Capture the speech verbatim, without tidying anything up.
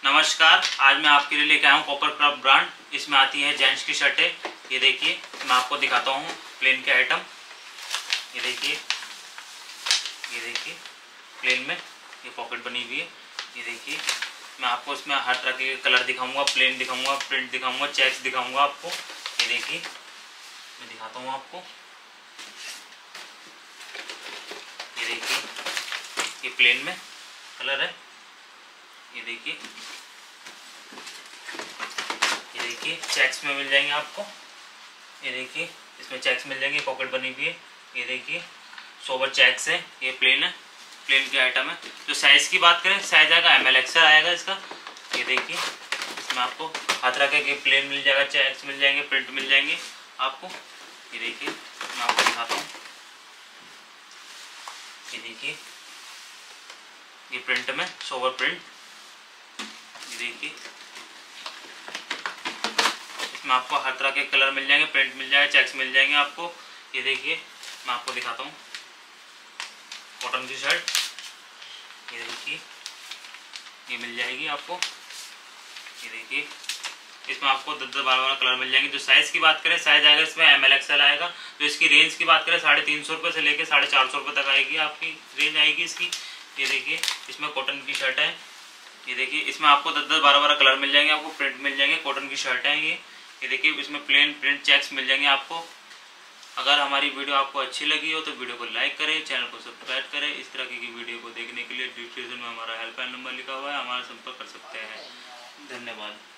नमस्कार, आज मैं आपके लिए लेके आया हूँ कॉपर क्राफ्ट ब्रांड। इसमें आती हैं जेंट्स की शर्टें। ये देखिए, मैं आपको दिखाता हूँ प्लेन के आइटम। ये देखिए, ये देखिए प्लेन में ये पॉकेट बनी हुई है। ये देखिए, मैं आपको इसमें हर तरह के कलर दिखाऊंगा, प्लेन दिखाऊंगा, प्रिंट दिखाऊंगा, चेक्स दिखाऊंगा आपको। ये देखिए, मैं दिखाता हूँ आपको। ये देखिए, ये प्लेन में कलर है। ये देखिए, ये देखिए चेक्स में मिल जाएंगे आपको। ये देखिए, इसमें चेक्स मिल जाएंगे, पॉकेट बनी हुई है। ये देखिए, सोबर चेक्स है। ये प्लेन है, प्लेन के आइटम है। जो साइज़ की बात करें, साइज आएगा एम एल एक्सएल आएगा इसका। ये देखिए, इसमें आपको हर तरह के प्लेन मिल जाएगा, चेक्स मिल जाएंगे, प्रिंट मिल जाएंगे आपको। ये देखिए, मैं आपको दिखाता हूँ। ये देखिए, ये प्रिंट में सोबर प्रिंट। ये देखिए, इसमें आपको हर तरह के कलर मिल जाएंगे, प्रिंट मिल जाएगा, चेक्स मिल जाएंगे आपको। ये देखिए, मैं आपको दिखाता हूँ कॉटन की शर्ट। ये देखिए, ये मिल जाएगी आपको। ये देखिए, इसमें आपको दस दस बारह बारह कलर मिल जाएंगे। जो साइज़ की बात करें, साइज आएगा इसमें एम एल एक्सएल आएगा। जो इसकी रेंज की बात करें, साढ़े तीन सौ रुपये से लेकर साढ़े चार सौ रुपये तक आएगी, आपकी रेंज आएगी इसकी। ये देखिए, इसमें कॉटन की शर्ट है। ये देखिए, इसमें आपको दस दस बारह बारह कलर मिल जाएंगे, आपको प्रिंट मिल जाएंगे, कॉटन की शर्ट है ये। ये देखिए, इसमें प्लेन प्रिंट चेक्स मिल जाएंगे आपको। अगर हमारी वीडियो आपको अच्छी लगी हो तो वीडियो को लाइक करें, चैनल को सब्सक्राइब करें। इस तरह की वीडियो को देखने के लिए डिस्क्रिप्शन में हमारा हेल्पलाइन नंबर लिखा हुआ है, हमारा संपर्क कर सकते हैं। धन्यवाद।